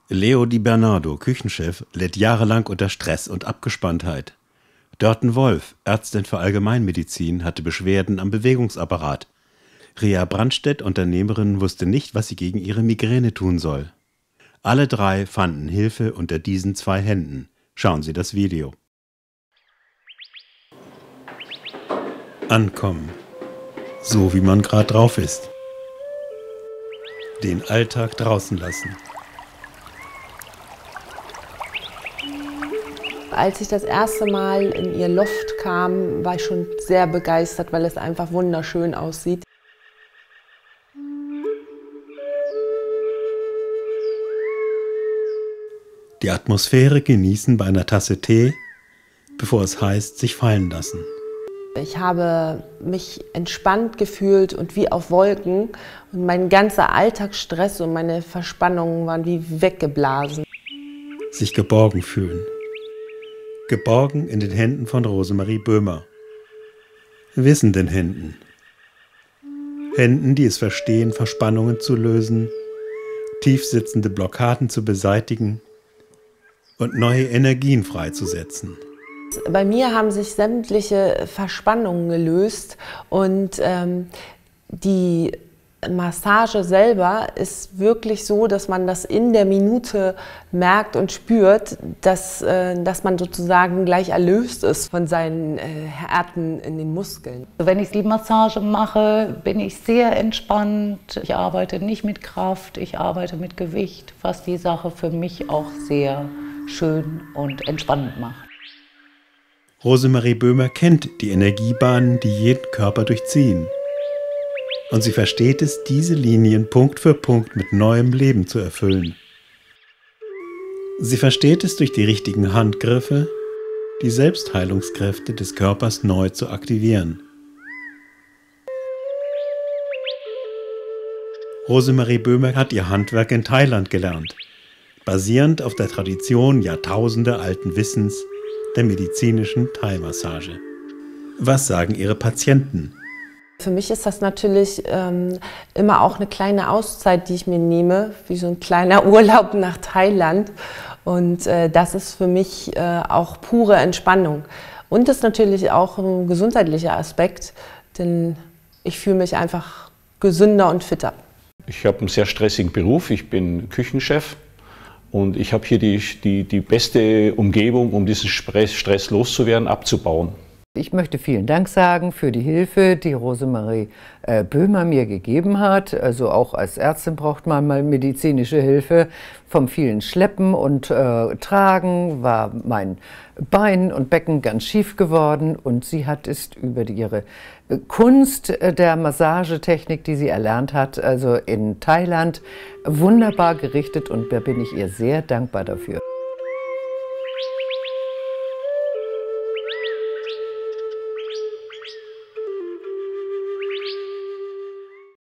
Leo Di Bernardo, Küchenchef, litt jahrelang unter Stress und Abgespanntheit. Dörten Wolf, Ärztin für Allgemeinmedizin, hatte Beschwerden am Bewegungsapparat. Rea Brandstedt, Unternehmerin, wusste nicht, was sie gegen ihre Migräne tun soll. Alle drei fanden Hilfe unter diesen zwei Händen. Schauen Sie das Video. Ankommen. So wie man gerade drauf ist. Den Alltag draußen lassen. Als ich das erste Mal in ihr Loft kam, war ich schon sehr begeistert, weil es einfach wunderschön aussieht. Die Atmosphäre genießen bei einer Tasse Tee, bevor es heißt, sich fallen lassen. Ich habe mich entspannt gefühlt und wie auf Wolken. Und mein ganzer Alltagsstress und meine Verspannungen waren wie weggeblasen. Sich geborgen fühlen. Geborgen in den Händen von Rosemarie Böhmer. Wissenden Händen. Händen, die es verstehen, Verspannungen zu lösen, tiefsitzende Blockaden zu beseitigen und neue Energien freizusetzen. Bei mir haben sich sämtliche Verspannungen gelöst und die Massage selber ist wirklich so, dass man das in der Minute merkt und spürt, dass man sozusagen gleich erlöst ist von seinen Härten in den Muskeln. Wenn ich die Massage mache, bin ich sehr entspannt. Ich arbeite nicht mit Kraft, ich arbeite mit Gewicht, was die Sache für mich auch sehr schön und entspannend macht. Rosemarie Böhmer kennt die Energiebahnen, die jeden Körper durchziehen. Und sie versteht es, diese Linien Punkt für Punkt mit neuem Leben zu erfüllen. Sie versteht es, durch die richtigen Handgriffe die Selbstheilungskräfte des Körpers neu zu aktivieren. Rosemarie Böhmer hat ihr Handwerk in Thailand gelernt, basierend auf der Tradition Jahrtausende alten Wissens der medizinischen Thai-Massage. Was sagen ihre Patienten? Für mich ist das natürlich immer auch eine kleine Auszeit, die ich mir nehme, wie so ein kleiner Urlaub nach Thailand. Und das ist für mich auch pure Entspannung. Und das ist natürlich auch ein gesundheitlicher Aspekt, denn ich fühle mich einfach gesünder und fitter. Ich habe einen sehr stressigen Beruf, ich bin Küchenchef und ich habe hier die beste Umgebung, um diesen Stress loszuwerden, abzubauen. Ich möchte vielen Dank sagen für die Hilfe, die Rosemarie Böhmer mir gegeben hat. Also auch als Ärztin braucht man mal medizinische Hilfe. Vom vielen Schleppen und Tragen war mein Bein und Becken ganz schief geworden. Und sie ist über ihre Kunst der Massagetechnik, die sie erlernt hat, also in Thailand, wunderbar gerichtet. Und da bin ich ihr sehr dankbar dafür.